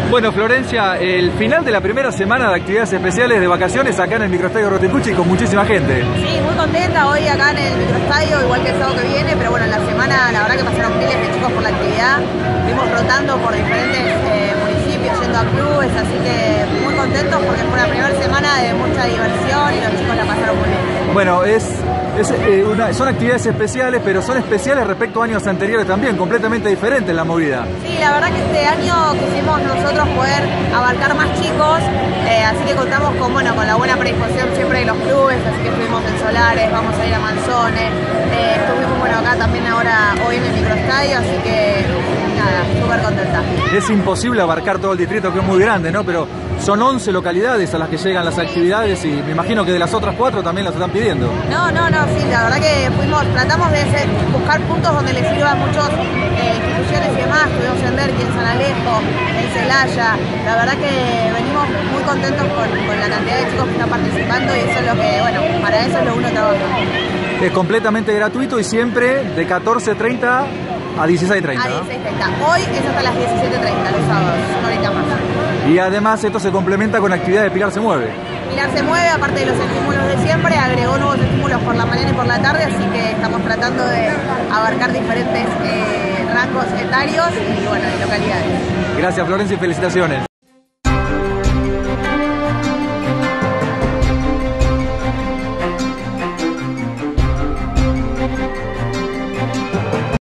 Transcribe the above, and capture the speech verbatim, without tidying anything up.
Bueno, Florencia, el final de la primera semana de actividades especiales de vacaciones acá en el microestadio Roticucci con muchísima gente. Sí, muy contenta hoy acá en el microestadio, igual que el sábado que viene, pero bueno, en la semana la verdad que pasaron miles de chicos por la actividad, fuimos rotando por diferentes eh, municipios, yendo a clubes, así que muy contentos porque fue la primera semana de mucha diversión y los chicos la pasaron muy bien. Bueno, es... Es, eh, una, son actividades especiales, pero son especiales respecto a años anteriores también, completamente diferentes la movida. Sí, la verdad que este año quisimos nosotros poder abarcar más chicos, eh, así que contamos con, bueno, con la buena predisposición siempre de los clubes, así que estuvimos en Solares, vamos a ir a Manzones, eh, estuvimos bueno, acá también ahora hoy en el microestadio, así que nada, súper contenta. Es imposible abarcar todo el distrito, que es muy grande, ¿no? Pero son once localidades a las que llegan las actividades y me imagino que de las otras cuatro también las están pidiendo. No, no, no, sí, la verdad que fuimos, tratamos de ser, buscar puntos donde les sirva a muchas eh, instituciones y demás, estuvimos en Derqui, en San Alejo, en Celaya, la verdad que venimos muy contentos con, con la cantidad de chicos que están participando y eso es lo que, bueno, para eso es lo uno trabaja. Es completamente gratuito y siempre de catorce treinta a dieciséis treinta. A dieciséis treinta. Hoy es hasta las diecisiete treinta, los sábados, una horita más. Y además esto se complementa con actividades de Pilar se mueve. Pilar se mueve, aparte de los estímulos de siempre, agregó nuevos estímulos por la mañana y por la tarde, así que estamos tratando de abarcar diferentes eh, rangos etarios y bueno, de localidades. Gracias, Florencia, y felicitaciones.